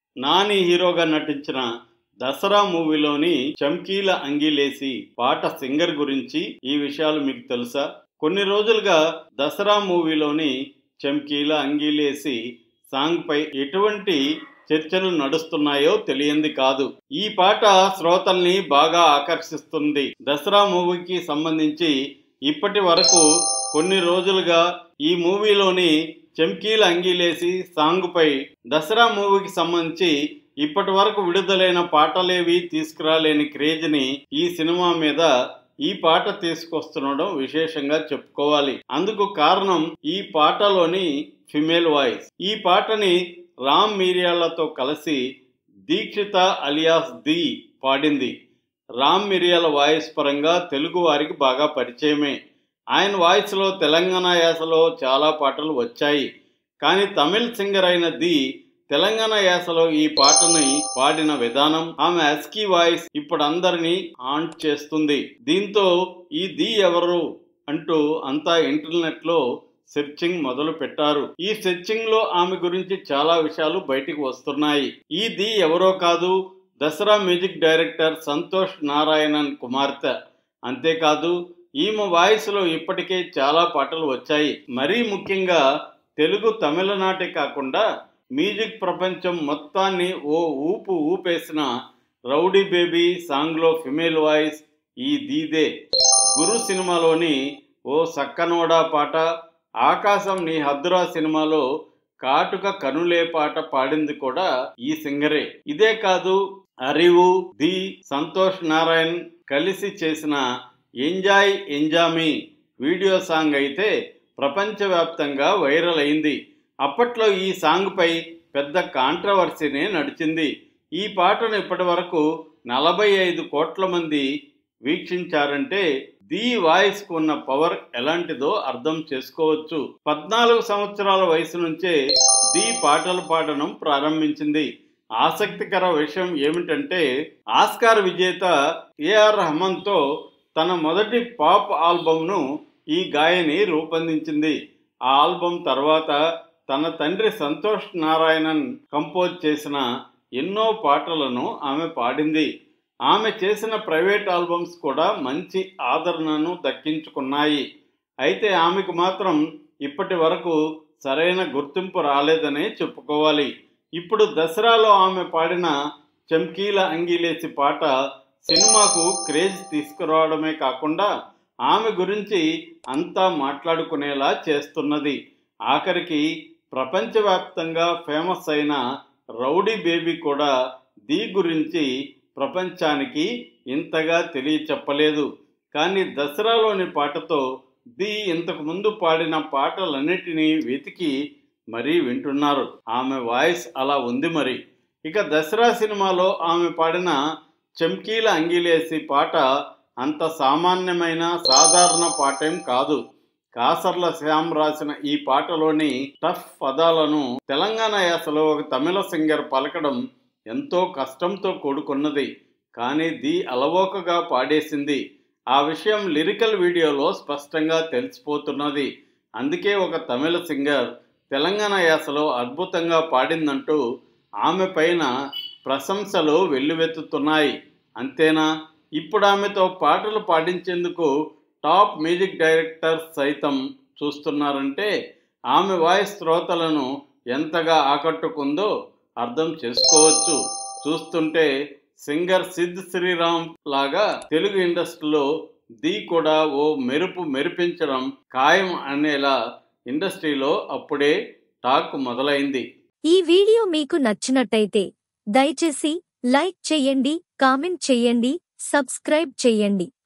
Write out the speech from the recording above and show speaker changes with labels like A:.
A: నాని హీరోగా నటించిన దసరా మూవీలోని చంకీల అంగీలేసి పాట సింగర్ గురించి ఈ విషయాలు మీకు తెలుసా? కొన్ని రోజులుగా దసరా మూవీలోని చంకీల అంగీలేసి సాంగ్ పై ఎటువంటి చర్చలు నడుస్తున్నాయో తెలియంది కాదు. ఈ పాట శ్రోతల్ని బాగా ఆకర్షిస్తుంది. దసరా మూవీకి సంబంధించి ఇప్పటి వరకు కొన్ని రోజులుగా ఈ మూవీలోని చంకీల అంగీలేసి సాంగ్ పై దసరా మూవీకి సంబంధించి ఇప్పటి వరకు విడుదలైన పాటలేవి తీసుకురాలేని క్రేజ్ని ఈ సినిమా మీద ఈ పాట తీసుకొస్తుండడం విశేషంగా చెప్పుకోవాలి. అందుకు కారణం ఈ పాటలోని ఫిమేల్ వాయిస్. ఈ పాటని రామ్ మిరియాలతో కలిసి దీక్షిత అలియాస్ ధీ పాడింది. రామ్ మిరియాల వాయిస్ పరంగా తెలుగు వారికి బాగా పరిచయమే. ఆయన వాయిస్లో తెలంగాణ యాసలో చాలా పాటలు వచ్చాయి. కానీ తమిళ్ సింగర్ అయిన ధీ తెలంగాణ యాసలో ఈ పాటని పాడిన విధానం, ఆమె అస్కీ వాయిస్ ఇప్పుడు అందరినీ హాంట్ చేస్తుంది. దీంతో ఈ ధీ ఎవరు అంటూ అంతా ఇంటర్నెట్ లో సెర్చింగ్ మొదలు పెట్టారు. ఈ సెర్చింగ్ లో ఆమె గురించి చాలా విషయాలు బయటికి వస్తున్నాయి. ఈ ధీ ఎవరో కాదు, దసరా మ్యూజిక్ డైరెక్టర్ సంతోష్ నారాయణన్ కుమార్తె. అంతేకాదు ఈమె వాయిస్ లో ఇప్పటికే చాలా పాటలు వచ్చాయి. మరీ ముఖ్యంగా తెలుగు తమిళనాటే కాకుండా మ్యూజిక్ ప్రపంచం మొత్తాన్ని ఓ ఊపేసిన రౌడీ బేబీ సాంగ్లో ఫిమేల్ వాయిస్ ఈ ధీదే. గురు సినిమాలోని ఓ సక్కనోడా పాట, ఆకాశం నీ హద్దురా సినిమాలో కాటుక కనులే పాట పాడింది కూడా ఈ సింగరే. ఇదే కాదు, అరివు, ధీ, సంతోష్ నారాయణ్ కలిసి చేసిన ఎంజాయ్ ఎంజామీ వీడియో సాంగ్ అయితే ప్రపంచవ్యాప్తంగా వైరల్ అయింది. అప్పట్లో ఈ సాంగ్ పై పెద్ద కాంట్రవర్సీనే నడిచింది. ఈ పాటను ఇప్పటి వరకు 45 కోట్ల మంది వీక్షించారంటే ధీ వాయిస్ కు ఉన్న పవర్ ఎలాంటిదో అర్థం చేసుకోవచ్చు. 14 సంవత్సరాల వయసు నుంచే ధీ పాటలు పాడడం ప్రారంభించింది. ఆసక్తికర విషయం ఏమిటంటే ఆస్కార్ విజేత ఏఆర్ రెహమాన్తో తన మొదటి పాప్ ఆల్బమ్ను ఈ గాయని రూపొందించింది. ఆ ఆల్బమ్ తర్వాత తన తండ్రి సంతోష్ నారాయణన్ కంపోజ్ చేసిన ఎన్నో పాటలను ఆమె పాడింది. ఆమె చేసిన ప్రైవేట్ ఆల్బమ్స్ కూడా మంచి ఆదరణను దక్కించుకున్నాయి. అయితే ఆమెకు మాత్రం ఇప్పటి వరకు సరైన గుర్తింపు రాలేదనే చెప్పుకోవాలి. ఇప్పుడు దసరాలో ఆమె పాడిన చంకీల అంగీలేసి పాట సినిమాకు క్రేజ్ తీసుకురావడమే కాకుండా ఆమె గురించి అంతా మాట్లాడుకునేలా చేస్తున్నది. ఆఖరికి ప్రపంచవ్యాప్తంగా ఫేమస్ అయిన రౌడీ బేబీ కూడా ధీ గురించి ప్రపంచానికి ఇంతగా తెలియచెప్పలేదు. కానీ దసరాలోని పాటతో ధీ ఇంతకు ముందు పాడిన పాటలన్నిటినీ వెతికి మరీ వింటున్నారు. ఆమె వాయిస్ అలా ఉంది మరి. ఇక దసరా సినిమాలో ఆమె పాడిన చంకీల అంగీలేసి పాట అంత సామాన్యమైన సాధారణ పాటేం కాదు. కాసర్ల శ్యామ్ రాసిన ఈ పాటలోని టఫ్ పదాలను తెలంగాణ యాసలో ఒక తమిళ సింగర్ పలకడం ఎంతో కష్టంతో కూడుకున్నది. కానీ ధీ అలవోకగా పాడేసింది. ఆ విషయం లిరికల్ వీడియోలో స్పష్టంగా తెలిసిపోతున్నది. అందుకే ఒక తమిళ సింగర్ తెలంగాణ యాసలో అద్భుతంగా పాడిందంటూ ఆమె పైన ప్రశంసలు వెల్లువెత్తుతున్నాయి. అంతేనా, ఇప్పుడు ఆమెతో పాటలు పాడించేందుకు టాప్ మ్యూజిక్ డైరెక్టర్స్ సైతం చూస్తున్నారంటే ఆమె వాయిస్ శ్రోతలను ఎంతగా ఆకట్టుకుందో అర్థం చేసుకోవచ్చు. చూస్తుంటే సింగర్ సిద్ శ్రీరామ్ లాగా తెలుగు ఇండస్ట్రీలో ధీ కూడా ఓ మెరిపించడం ఖాయం అనేలా ఇండస్ట్రీలో అప్పుడే టాక్ మొదలైంది.
B: ఈ వీడియో మీకు నచ్చినట్టయితే దయచేసి లైక్ చేయండి, కామెంట్ చేయండి, సబ్స్క్రైబ్ చేయండి.